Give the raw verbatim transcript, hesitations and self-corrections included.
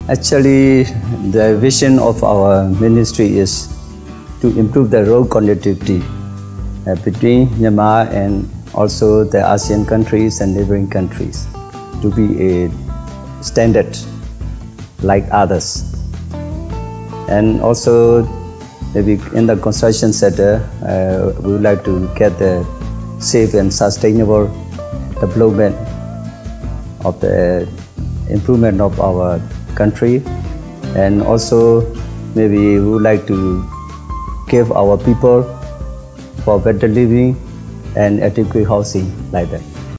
Actually, the vision of our ministry is to improve the road connectivity uh, between Myanmar and also the ASEAN countries and neighboring countries to be a standard like others. And also, maybe in the construction sector, uh, we would like to get the safe and sustainable development of the improvement of our country, and also maybe we would like to give our people for better living and adequate housing like that.